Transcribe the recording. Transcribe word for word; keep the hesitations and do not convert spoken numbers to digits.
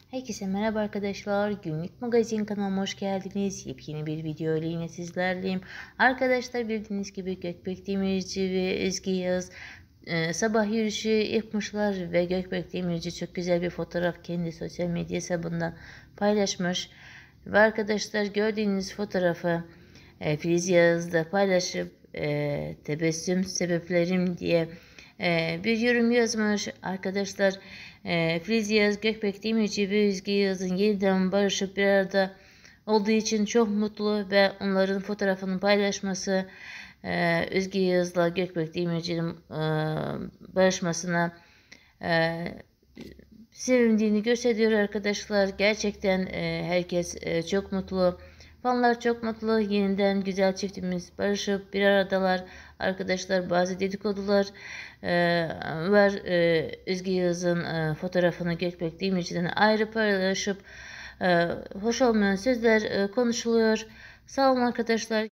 Herkese merhaba arkadaşlar. Günlük Magazin kanalıma hoş geldiniz. Yepyeni bir video ile yine sizlerleyim. Arkadaşlar bildiğiniz gibi Gökbek Demirci ve Ezgi Yağız e, sabah yürüyüşü yapmışlar ve Gökbek Demirci çok güzel bir fotoğraf kendi sosyal medya hesabından paylaşmış. Ve arkadaşlar gördüğünüz fotoğrafı e, Filiz Yağız da paylaşıp e, tebessüm sebeplerim diye e, bir yorum yazmış. Arkadaşlar e, Filiz Yağız, Gökbek Demirci ve Özge Yağız'ın yeniden barışıp bir arada olduğu için çok mutlu ve onların fotoğrafını paylaşması e, Özge Yağız'la Gökbek Demirci'nin e, barışmasına e, sevindiğini gösteriyor arkadaşlar. Gerçekten e, herkes e, çok mutlu. Fanlar çok mutlu. Yeniden güzel çiftimiz barışıp bir aradalar. Arkadaşlar bazı dedikodular e, var. E, Özge Yağız'ın e, fotoğrafını Gökbek Demirci'den ayrı paylaşıp e, hoş olmayan sözler e, konuşuluyor. Sağ olun arkadaşlar.